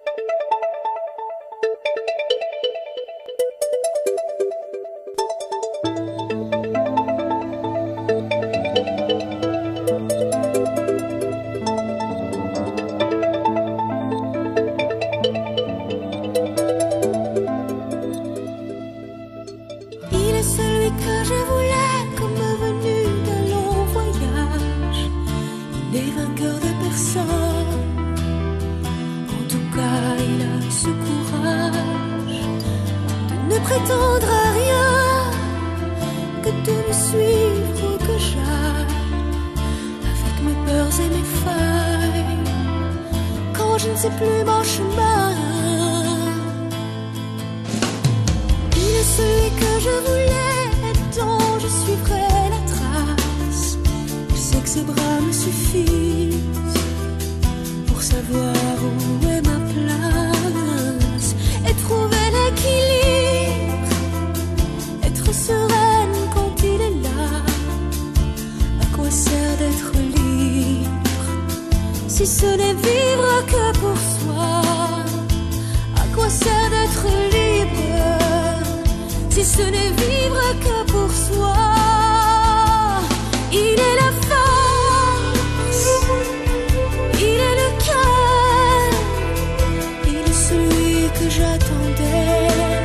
Prétendre à rien que de me suivre où que j'aille, avec mes peurs et mes failles, quand je ne sais plus mon chemin. Il est celui que je voulais et dont je suivrai la trace. Je sais que ses bras me suffisent pour savoir où est ma place et trouver l'équilibre. Sereine quand il est là. À quoi sert d'être libre si ce n'est vivre que pour soi? À quoi sert d'être libre si ce n'est vivre que pour soi? Il est la force, il est le cœur, il est celui que j'attendais.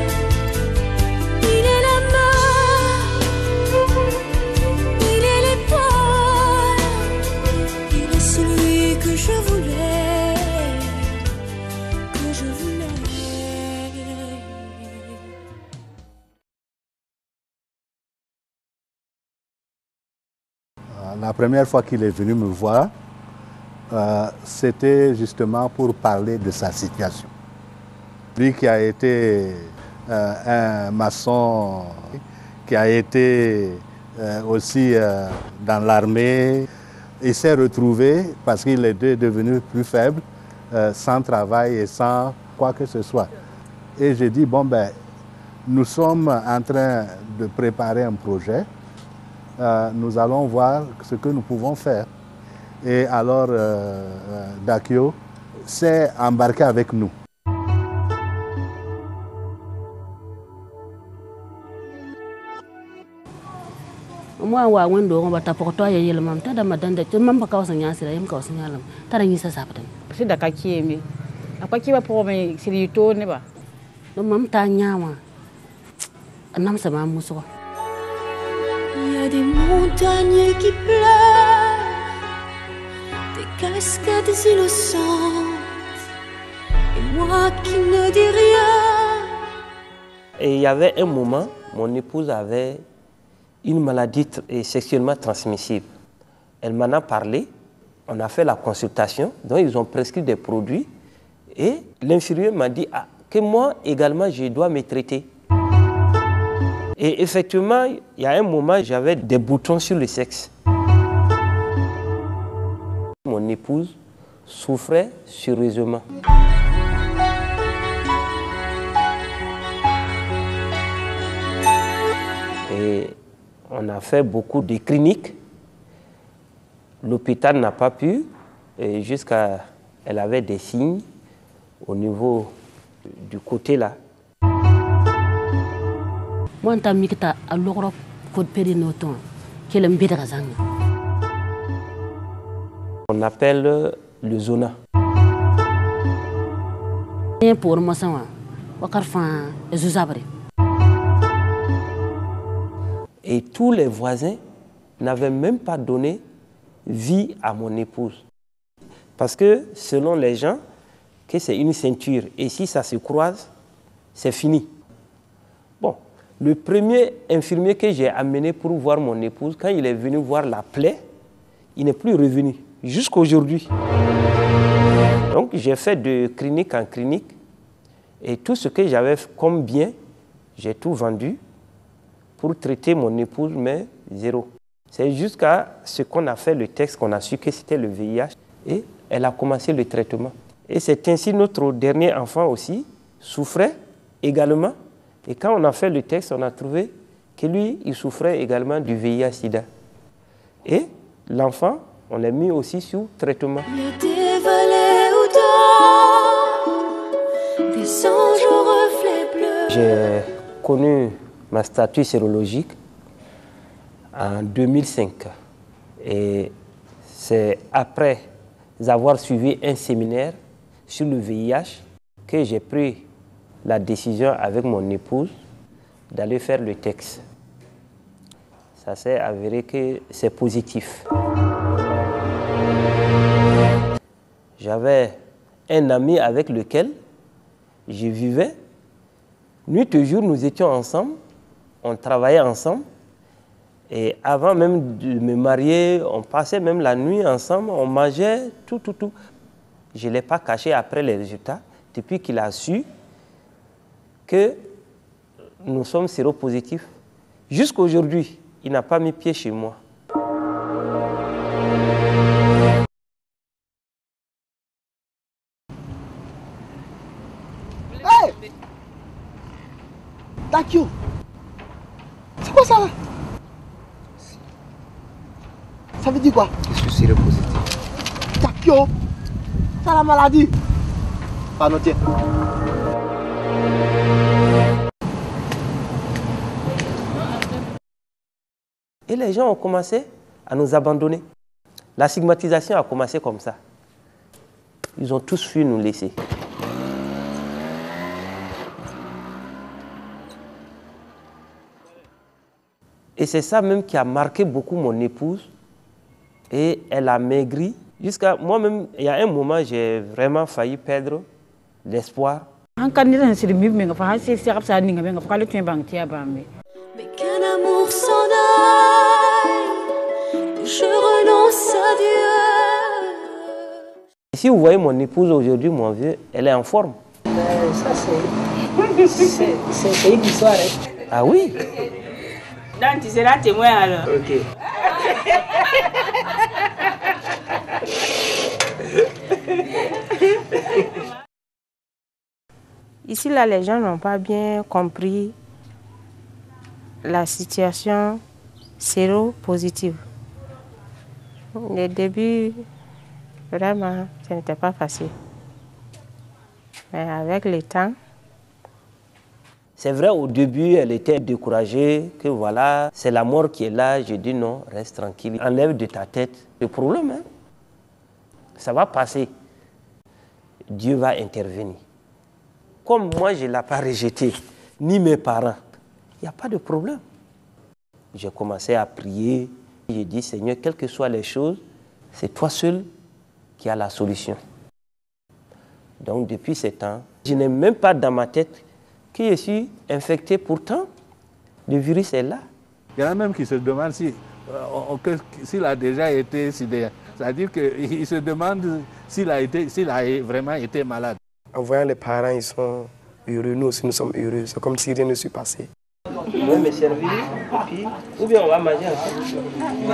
La première fois qu'il est venu me voir, c'était justement pour parler de sa situation. Lui qui a été un maçon, qui a été aussi dans l'armée, il s'est retrouvé, parce qu'il était devenu plus faible, sans travail et sans quoi que ce soit. Et j'ai dit, bon ben, nous sommes en train de préparer un projet. Nous allons voir ce que nous pouvons faire. Et alors, Dakio s'est embarqué avec nous. Moi, wa wendo on va taporter yel mam ta da madanda te mam ka wasanya sira yim ka wasanya lam tara ni sa sapatan si da ka kiemi apa ki ba po me siri to ne ba no mam ta nyama anam sama muso. Il y a des montagnes qui pleurent, des cascades innocentes, et moi qui ne dis rien. Et il y avait un moment, mon épouse avait une maladie sexuellement transmissible. Elle m'en a parlé, on a fait la consultation, donc ils ont prescrit des produits, et l'infirmier m'a dit que moi également je dois me traiter. Et effectivement, il y a un moment, j'avais des boutons sur le sexe. Mon épouse souffrait sérieusement. Et on a fait beaucoup de cliniques. L'hôpital n'a pas pu, jusqu'à... Elle avait des signes au niveau du côté là. Moi, je suis à l'Europe pour périr nos temps. On appelle le zona. Et tous les voisins n'avaient même pas donné vie à mon épouse. Parce que selon les gens, que c'est une ceinture. Et si ça se croise, c'est fini. Bon, le premier infirmier que j'ai amené pour voir mon épouse, quand il est venu voir la plaie, il n'est plus revenu, jusqu'à aujourd'hui. Donc j'ai fait de clinique en clinique. Et tout ce que j'avais comme bien, j'ai tout vendu pour traiter mon épouse, mais zéro. C'est jusqu'à ce qu'on a fait le test qu'on a su que c'était le VIH et elle a commencé le traitement. Et c'est ainsi notre dernier enfant aussi souffrait également. Et quand on a fait le test, on a trouvé que lui, il souffrait également du VIH-Sida. Et l'enfant, on l'a mis aussi sous traitement. Il y a des vallées où dort Des anges aux reflets bleus. J'ai connu ma statut sérologique en 2005. Et c'est après avoir suivi un séminaire sur le VIH que j'ai pris la décision avec mon épouse d'aller faire le test. Ça s'est avéré que c'est positif. J'avais un ami avec lequel je vivais. Nuit et jour, nous étions ensemble, on travaillait ensemble. Et avant même de me marier, on passait même la nuit ensemble, on mangeait, tout. Je ne l'ai pas caché après les résultats, depuis qu'il a su que nous sommes séropositifs. Jusqu'à aujourd'hui, il n'a pas mis pied chez moi. Hey! Takio! C'est quoi ça là? Ça veut dire quoi? Je suis séropositif. Takio! T'as la maladie? Pardon, tiens. Et les gens ont commencé à nous abandonner. La stigmatisation a commencé comme ça. Ils ont tous fui nous laisser. Et c'est ça même qui a marqué beaucoup mon épouse. Et elle a maigri. Jusqu'à moi-même, il y a un moment, j'ai vraiment failli perdre l'espoir. Mais qu'un amour s'en aille, je renonce à Dieu. Si vous voyez mon épouse aujourd'hui, mon vieux, elle est en forme. Ça, c'est une histoire. Hein. Ah oui? Donc, tu seras témoin alors. Ok. Ici, là, les gens n'ont pas bien compris la situation séropositive. Le début, vraiment, ce n'était pas facile. Mais avec le temps... C'est vrai, au début, elle était découragée, que voilà, c'est la mort qui est là. Je dis non, reste tranquille. Enlève de ta tête le problème. Hein? Ça va passer. Dieu va intervenir. Comme moi, je ne l'ai pas rejeté, ni mes parents, il n'y a pas de problème. J'ai commencé à prier. J'ai dit, Seigneur, quelles que soient les choses, c'est toi seul qui as la solution. Donc, depuis ce temps, je n'ai même pas dans ma tête que je suis infecté. Pourtant, le virus est là. Il y en a même qui se demandent s'il a déjà été sidéré. C'est-à-dire qu'ils se demandent s'il a vraiment été malade. En voyant les parents, ils sont heureux, nous aussi nous sommes heureux. C'est comme si rien ne s'est passé. Moi, me servir, puis, ou bien on va manger ensemble.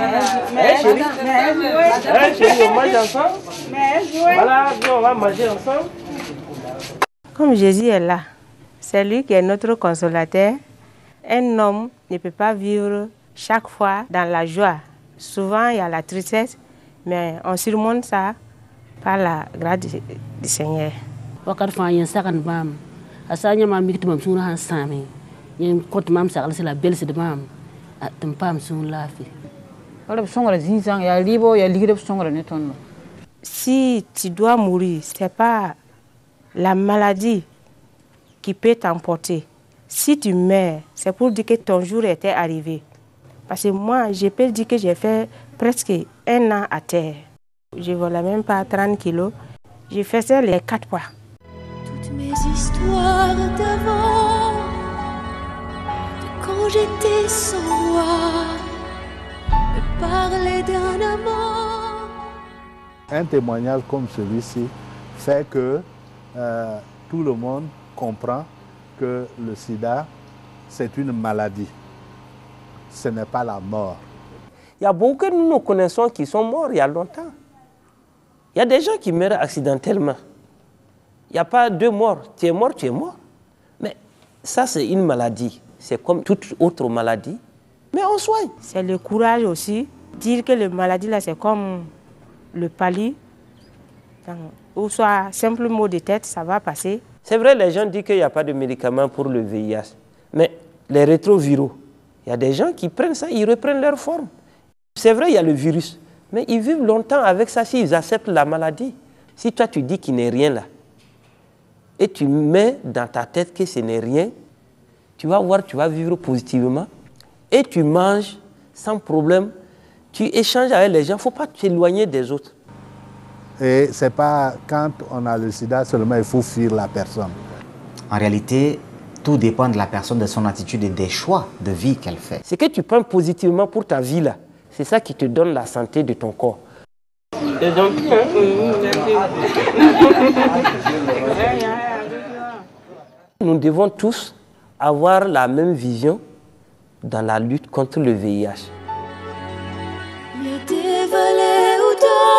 Chérie, on mange ensemble. Voilà, bien on va manger ensemble. Comme Jésus est là, c'est lui qui est notre consolateur. Un homme ne peut pas vivre chaque fois dans la joie. Souvent, il y a la tristesse, mais on surmonte ça par la grâce du Seigneur. Wakar fa yen sakan bam asanya mam mikti mam suna han sami yen kot mam sakal c'est la belle c'est de mam atum pam sun lafi wala songora zinzang ya libo ya ligre songora neton. Si tu dois mourir, c'est pas la maladie qui peut t'emporter. Si tu meurs, c'est pour dire que ton jour était arrivé. Parce que moi, je peux dire que j'ai fait presque 1 an à terre. Je ne volais même pas 30 kilos. Je faisais les 4 pas. Toutes mes histoires d'avant, de quand j'étais sans roi, me parlaient d'un amant. Un témoignage comme celui-ci fait que tout le monde comprend que le sida, c'est une maladie. Ce n'est pas la mort. Il y a beaucoup de nous connaissons qui sont morts il y a longtemps. Il y a des gens qui meurent accidentellement. Il n'y a pas 2 morts. Tu es mort, tu es mort. Mais ça, c'est une maladie. C'est comme toute autre maladie. Mais on soigne. C'est le courage aussi. Dire que la maladie, là, c'est comme le palu. Ou soit simple mot de tête, ça va passer. C'est vrai, les gens disent qu'il n'y a pas de médicaments pour le VIH. Mais les rétroviraux, il y a des gens qui prennent ça, ils reprennent leur forme. C'est vrai, il y a le virus. Mais ils vivent longtemps avec ça s'ils acceptent la maladie. Si toi, tu dis qu'il n'est rien là, et tu mets dans ta tête que ce n'est rien, tu vas voir, tu vas vivre positivement, et tu manges sans problème, tu échanges avec les gens, il ne faut pas t'éloigner des autres. Et ce n'est pas quand on a le sida seulement il faut fuir la personne. En réalité, tout dépend de la personne, de son attitude et des choix de vie qu'elle fait. Ce que tu prends positivement pour ta vie là, c'est ça qui te donne la santé de ton corps. Nous devons tous avoir la même vision dans la lutte contre le VIH. Il y a des vallées où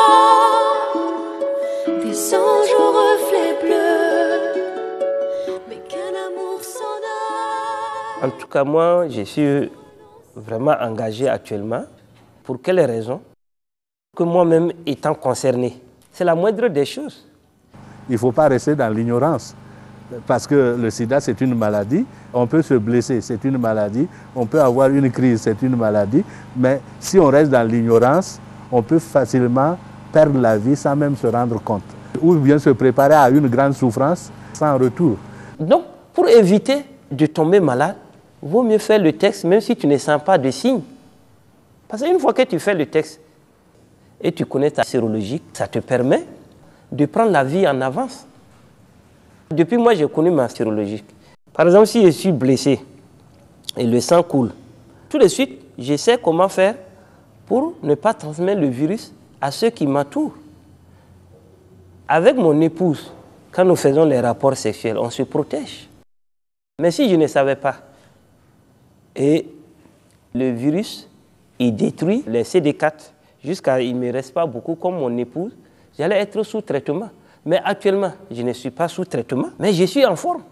dorment des anges aux reflets bleus, mais qu'un amour s'en a. En tout cas, moi, je suis vraiment engagé actuellement. Pour quelles raisons? Que moi-même étant concerné, c'est la moindre des choses. Il ne faut pas rester dans l'ignorance. Parce que le sida, c'est une maladie. On peut se blesser, c'est une maladie. On peut avoir une crise, c'est une maladie. Mais si on reste dans l'ignorance, on peut facilement perdre la vie sans même se rendre compte. Ou bien se préparer à une grande souffrance sans retour. Donc, pour éviter de tomber malade, il vaut mieux faire le test même si tu ne sens pas de signes. Parce qu'une fois que tu fais le test et tu connais ta sérologie, ça te permet de prendre la vie en avance. Depuis moi, j'ai connu ma sérologie. Par exemple, si je suis blessé et le sang coule, tout de suite, je sais comment faire pour ne pas transmettre le virus à ceux qui m'entourent. Avec mon épouse, quand nous faisons les rapports sexuels, on se protège. Mais si je ne savais pas, et le virus, il détruit les CD4 jusqu'à il ne me reste pas beaucoup comme mon épouse, j'allais être sous traitement. Mais actuellement, je ne suis pas sous traitement, mais je suis en forme.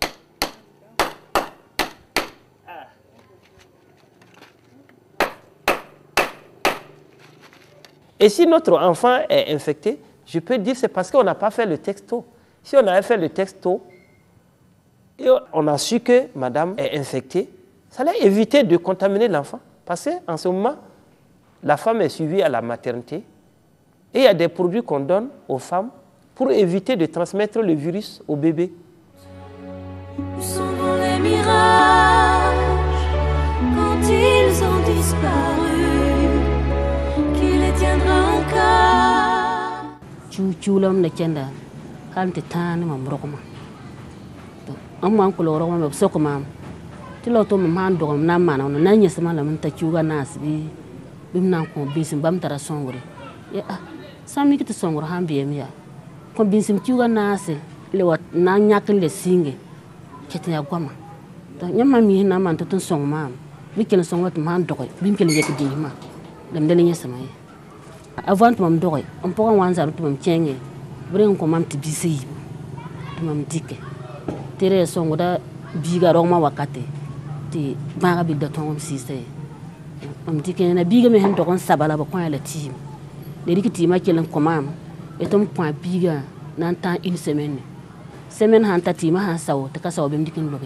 Et si notre enfant est infecté, je peux dire que c'est parce qu'on n'a pas fait le texte tôt. Si on avait fait le texte tôt, et on a su que madame est infectée, ça allait éviter de contaminer l'enfant. Parce qu'en ce moment, la femme est suivie à la maternité et il y a des produits qu'on donne aux femmes pour éviter de transmettre le virus au bébé. Où sont les mirages quand ils ont disparu? Qui les tiendra encore? Chulam na kenda kan te tani mam rokoma. Amma ko lo rokoma be sokoma. Ti lo to mam han dogom na mana na nanya sama la mun ta chuga nasbi bim nan ko bisim bam tara songore. Ya sami kiti songoro han biem ya. Ko bisim chuga nase le wat na nyakin le singe. Kete ya goma. To nyama mi na man to ton song mam. Bi kel song wat man dogoy bim kel yek di ma. Dam dele nya sama ya. Avant mam dogoy on pokan wanza to mam chenge. Bren ko mam ti bisi. To mam dike. Tere songo da biga roma wakate. Ti baga bi da tongom sise. Am dike na biga me hen to kon sabala ba kon la team. De rikiti ma kelen ko mam. Etom point biga nan tan une semaine. Semaine han tati ma han sawo te ka sawo bem dikin lobe.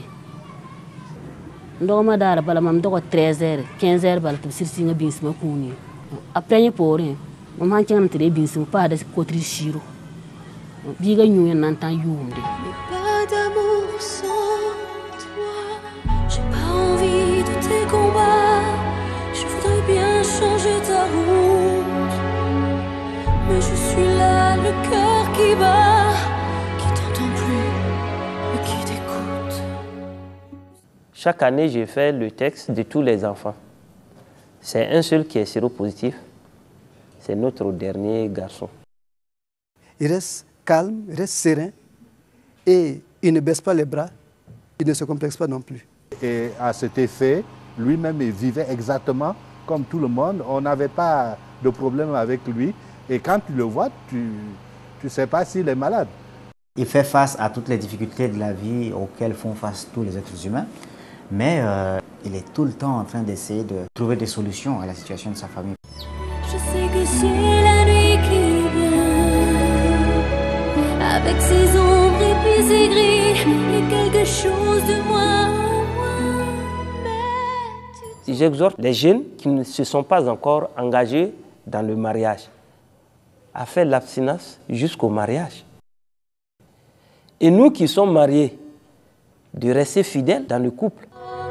Ndoma dara bala mam dogo 13h 15h bala to sirsi nga bin sima kuni. Après ni pore mam han kyan te bin sima pa da kotri shiro. Biga nyu nan tan yumde. Pas d'amour sans toi. J'ai pas envie de tes combats. Je voudrais bien changer ta route. Mais je suis là, le cœur qui bat, qui t'entend plus et qui t'écoute. Chaque année, je fais le texte de tous les enfants. C'est un seul qui est séropositif. C'est notre dernier garçon. Il reste calme, il reste serein et il ne baisse pas les bras, il ne se complexe pas non plus. Et à cet effet, lui-même, il vivait exactement comme tout le monde. On n'avait pas de problème avec lui. Et quand tu le vois, tu ne sais pas s'il est malade. Il fait face à toutes les difficultés de la vie auxquelles font face tous les êtres humains. Mais il est tout le temps en train d'essayer de trouver des solutions à la situation de sa famille. Je sais que c'est la nuit qui vient avec ses ombres et puis aigri et quelque chose de moi. J'exhorte les jeunes qui ne se sont pas encore engagés dans le mariage à faire l'abstinence jusqu'au mariage. Et nous qui sommes mariés, de rester fidèles dans le couple.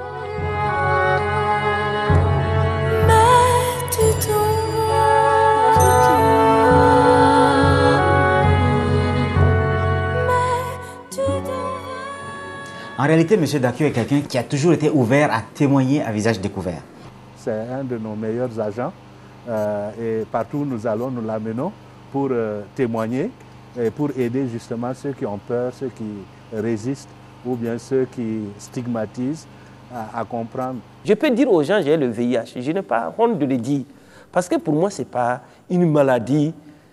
En réalité, M. Dakio est quelqu'un qui a toujours été ouvert à témoigner à visage découvert. C'est un de nos meilleurs agents et partout où nous allons, nous l'amenons pour témoigner et pour aider justement ceux qui ont peur, ceux qui résistent ou bien ceux qui stigmatisent à comprendre. Je peux dire aux gens j'ai le VIH, je n'ai pas honte de le dire parce que pour moi ce n'est pas une maladie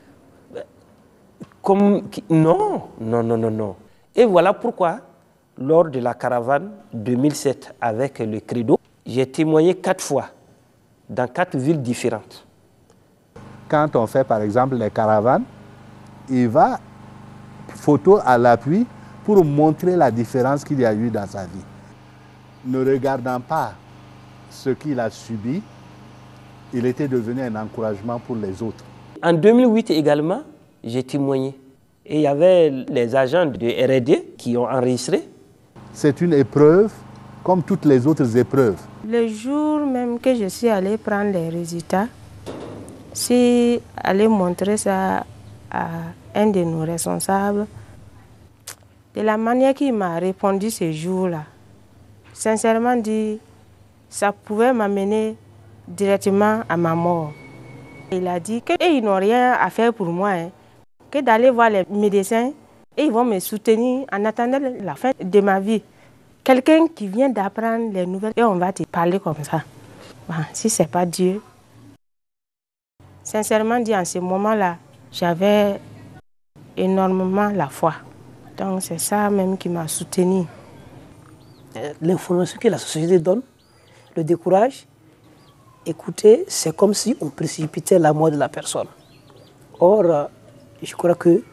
comme... Non. Et voilà pourquoi lors de la caravane 2007 avec le Credo, j'ai témoigné 4 fois dans 4 villes différentes. Quand on fait par exemple les caravanes, il va photo à l'appui pour montrer la différence qu'il y a eu dans sa vie. Ne regardant pas ce qu'il a subi, il était devenu un encouragement pour les autres. En 2008 également, j'ai témoigné. Et il y avait les agents de R&D qui ont enregistré. C'est une épreuve comme toutes les autres épreuves. Le jour même que je suis allée prendre les résultats, c'est aller montrer ça à un de nos responsables. De la manière qu'il m'a répondu ce jour-là, sincèrement dit, ça pouvait m'amener directement à ma mort. Il a dit qu'ils n'ont rien à faire pour moi, que d'aller voir les médecins et ils vont me soutenir en attendant la fin de ma vie. Quelqu'un qui vient d'apprendre les nouvelles et on va te parler comme ça. Bon, si ce n'est pas Dieu. Sincèrement dit, en ce moment-là, j'avais énormément la foi. Donc c'est ça même qui m'a soutenu. L'information que la société donne, le décourage, écoutez, c'est comme si on précipitait la mort de la personne. Or, je crois que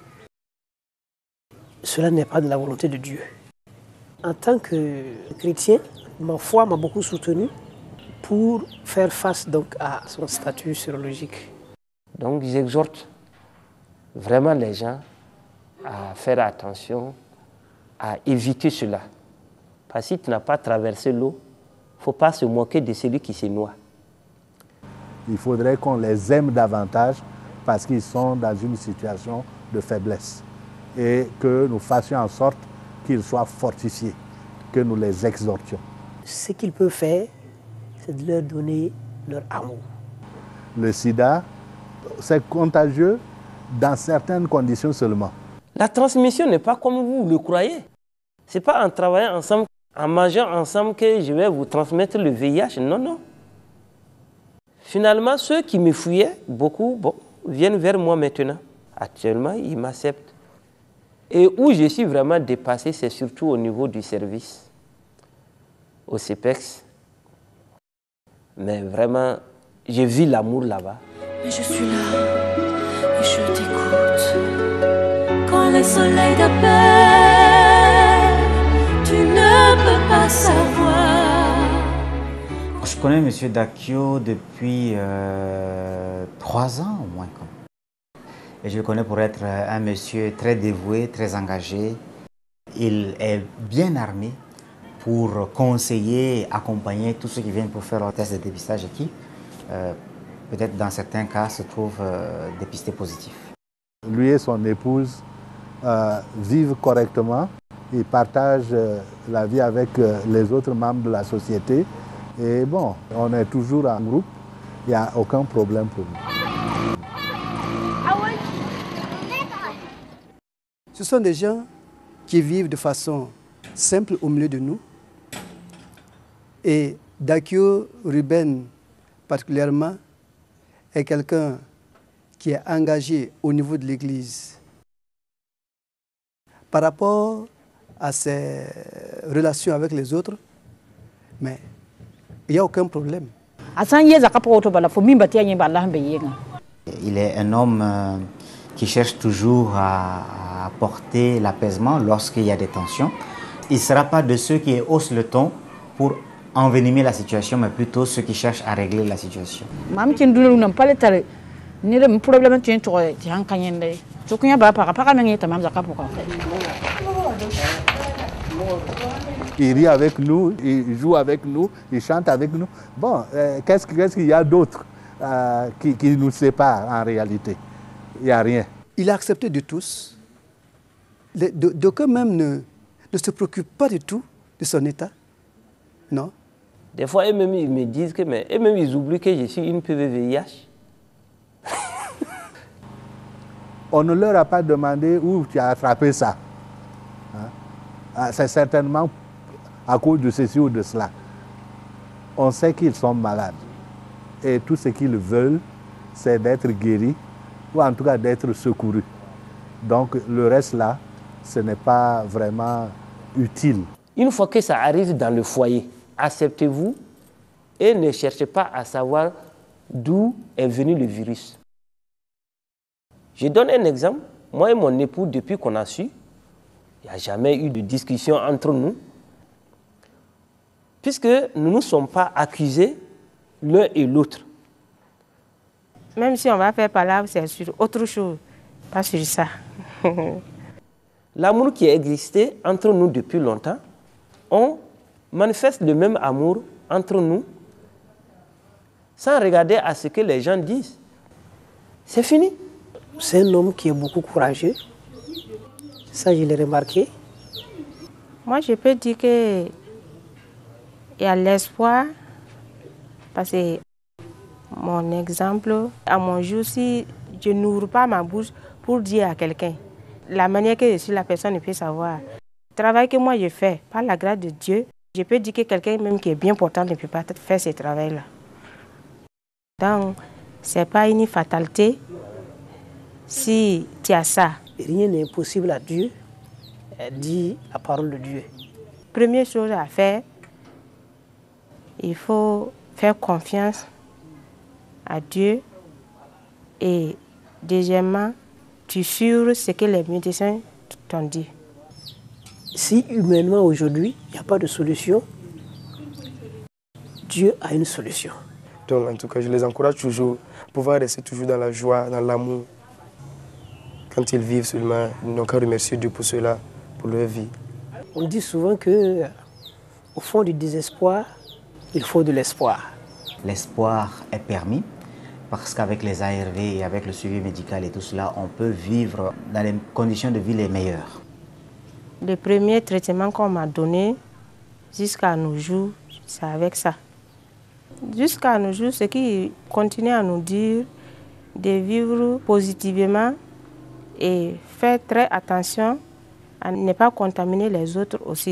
cela n'est pas de la volonté de Dieu. En tant que chrétien, ma foi m'a beaucoup soutenu pour faire face donc à son statut sérologique. Donc j'exhorte vraiment les gens à faire attention, à éviter cela. Parce que si tu n'as pas traversé l'eau, il ne faut pas se moquer de celui qui se noie. Il faudrait qu'on les aime davantage parce qu'ils sont dans une situation de faiblesse et que nous fassions en sorte qu'ils soient fortifiés, que nous les exhortions. Ce qu'ils peuvent faire, c'est de leur donner leur amour. Le sida, c'est contagieux dans certaines conditions seulement. La transmission n'est pas comme vous le croyez. Ce n'est pas en travaillant ensemble, en mangeant ensemble que je vais vous transmettre le VIH. Non. Finalement, ceux qui me fuyaient, beaucoup, viennent vers moi maintenant. Actuellement, ils m'acceptent. Et où je suis vraiment dépassé, c'est surtout au niveau du service, au CEPEX. Mais vraiment, je vis l'amour là-bas. Mais je suis là et je t'écoute. Quand les soleils t'appellent, tu ne peux pas savoir. Je connais M. Dakio depuis 3 ans au moins. Et je le connais pour être un monsieur très dévoué, très engagé. Il est bien armé pour conseiller, accompagner tous ceux qui viennent pour faire leur test de dépistage et qui, peut-être dans certains cas, se trouvent dépistés positifs. Lui et son épouse vivent correctement. Ils partagent la vie avec les autres membres de la société. Et bon, on est toujours en groupe. Il n'y a aucun problème pour nous. Ce sont des gens qui vivent de façon simple au milieu de nous. Et Dakio Ruben, particulièrement, est quelqu'un qui est engagé au niveau de l'Église. Par rapport à ses relations avec les autres, mais il n'y a aucun problème. Il est un homme qui cherche toujours à apporter l'apaisement lorsqu'il y a des tensions. Il ne sera pas de ceux qui haussent le ton pour envenimer la situation, mais plutôt ceux qui cherchent à régler la situation. Il rit avec nous, il joue avec nous, il chante avec nous. Bon, qu'est-ce qu'il y a d'autre qui nous sépare en réalité? Il n'y a rien. Il est accepté de tous. D'aucuns même ne se préoccupent pas du tout de son état. Non. Des fois, eux-mêmes, ils me disent que, mais eux-mêmes, ils oublient que je suis une PVVIH. On ne leur a pas demandé où tu as attrapé ça. Hein? C'est certainement à cause de ceci ou de cela. On sait qu'ils sont malades. Et tout ce qu'ils veulent, c'est d'être guéris, ou en tout cas d'être secourus. Donc le reste là, ce n'est pas vraiment utile. Une fois que ça arrive dans le foyer, acceptez-vous et ne cherchez pas à savoir d'où est venu le virus. Je donne un exemple. Moi et mon époux, depuis qu'on a su, il n'y a jamais eu de discussion entre nous, puisque nous ne nous sommes pas accusés l'un et l'autre. Même si on va faire palabre, c'est sur autre chose, pas sur ça. L'amour qui a existé entre nous depuis longtemps, on manifeste le même amour entre nous sans regarder à ce que les gens disent. C'est fini. C'est un homme qui est beaucoup courageux. Ça, je l'ai remarqué. Moi, je peux dire qu'il y a l'espoir, parce que mon exemple, à mon jour, si je n'ouvre pas ma bouche pour dire à quelqu'un, la manière que je suis, la personne ne peut savoir. Le travail que moi je fais, par la grâce de Dieu, je peux dire que quelqu'un même qui est bien portant ne peut pas faire ce travail-là. Donc, ce n'est pas une fatalité si tu as ça. Rien n'est impossible à Dieu, dit la parole de Dieu. Première chose à faire, il faut faire confiance à Dieu et deuxièmement, tu suivre ce que les médecins t'ont dit. Si humainement aujourd'hui, il n'y a pas de solution, Dieu a une solution. Donc en tout cas, je les encourage toujours à pouvoir rester toujours dans la joie, dans l'amour. Quand ils vivent seulement, ils n'ont qu'à remercier Dieu pour cela, pour leur vie. On dit souvent que au fond du désespoir, il faut de l'espoir. L'espoir est permis parce qu'avec les ARV et avec le suivi médical et tout cela, on peut vivre dans les conditions de vie les meilleures. Le premier traitement qu'on m'a donné, jusqu'à nos jours, c'est avec ça. Jusqu'à nos jours, ce qui continue à nous dire de vivre positivement et faire très attention à ne pas contaminer les autres aussi.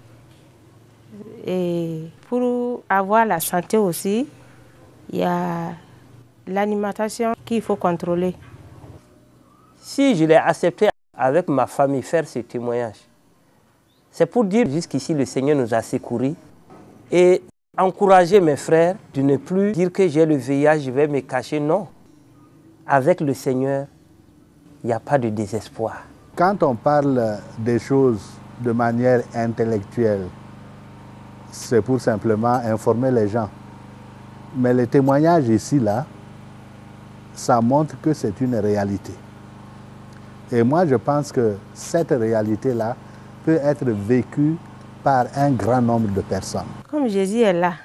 Et pour avoir la santé aussi, il y a l'alimentation qu'il faut contrôler. Si je l'ai accepté avec ma famille faire ce témoignage, c'est pour dire jusqu'ici le Seigneur nous a secourus et encourager mes frères de ne plus dire que j'ai le VIH, je vais me cacher. Non. Avec le Seigneur, il n'y a pas de désespoir. Quand on parle des choses de manière intellectuelle, c'est pour simplement informer les gens. Mais le témoignage ici, là, ça montre que c'est une réalité. Et moi, je pense que cette réalité-là peut être vécue par un grand nombre de personnes. Comme Jésus est là,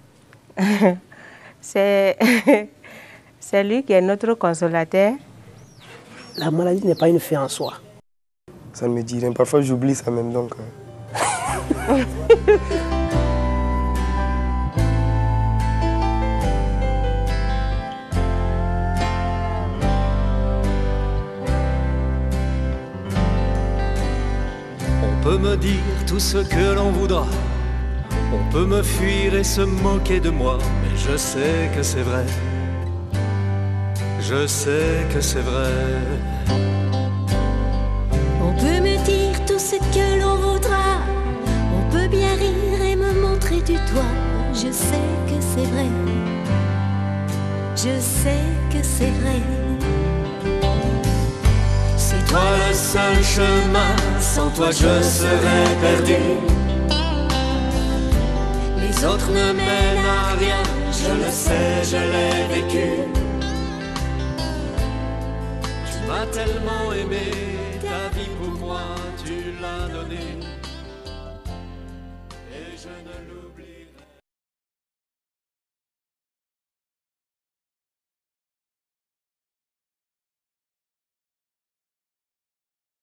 c'est lui qui est notre consolateur. La maladie n'est pas une fin en soi. Ça ne me dit rien. Parfois, j'oublie ça même donc. On peut me dire tout ce que l'on voudra, on peut me fuir et se moquer de moi, mais je sais que c'est vrai, je sais que c'est vrai. On peut me dire tout ce que l'on voudra, on peut bien rire et me montrer du doigt, je sais que c'est vrai, je sais que c'est vrai. C'est toi le seul chemin, sans toi je serais perdu. Les autres ne mènent à rien, je le sais, je l'ai vécu. Tu m'as tellement aimé.